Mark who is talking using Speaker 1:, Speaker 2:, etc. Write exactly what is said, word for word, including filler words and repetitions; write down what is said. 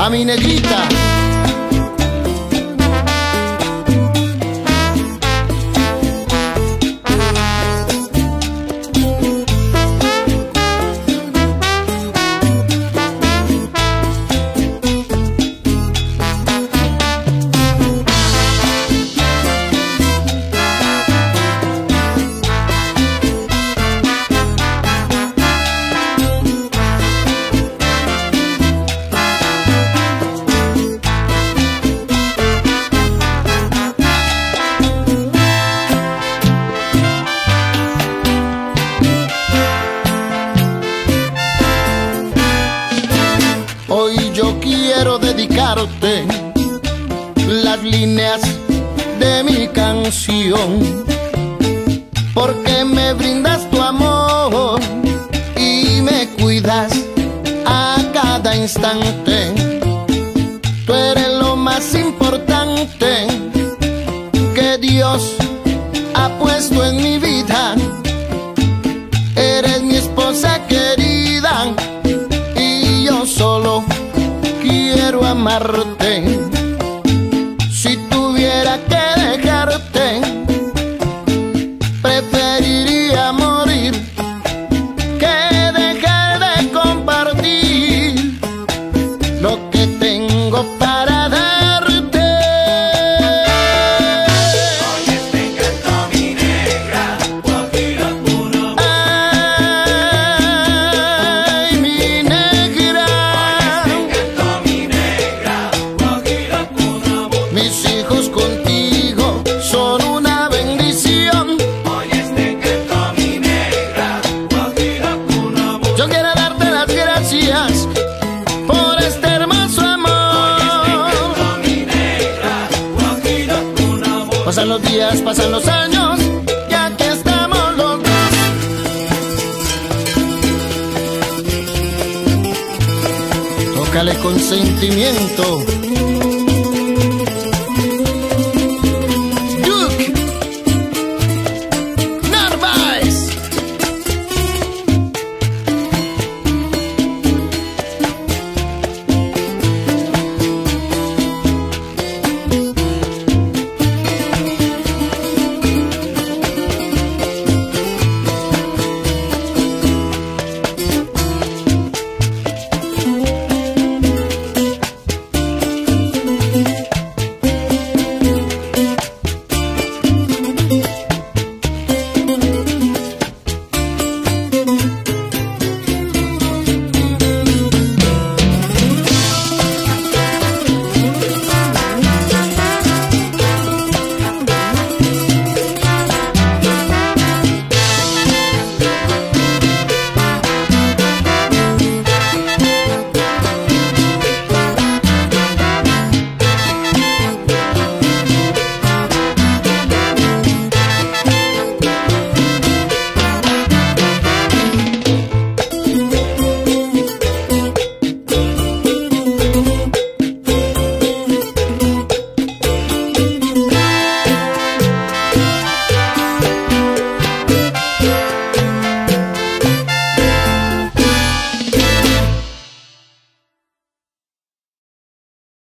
Speaker 1: pa' mi negrita. Hoy yo quiero dedicarte las líneas de mi canción, porque me brindas tu amor y me cuidas a cada instante. Tú eres lo más importante que Dios ha puesto en mi vida. Eres mi esposa querida y yo solo quiero amarte. Si tuviera que dejarte, preferiría morir que dejar de compartir lo que tengo para darte.
Speaker 2: Oye, te canto mi negra, Guajira puro.
Speaker 1: Ay, mi negra.
Speaker 2: Oye, te canto mi negra, Guajira puro.
Speaker 1: Mis hijos contigo son una bendición.
Speaker 2: Oye, te canto mi negra, Guajira puro.
Speaker 1: Yo quiero darte las gracias por este hermoso amor.
Speaker 2: Mi negra, Guajira puro.
Speaker 1: Pasan los días, pasan los años, y aquí estamos los dos. Tócale con sentimiento.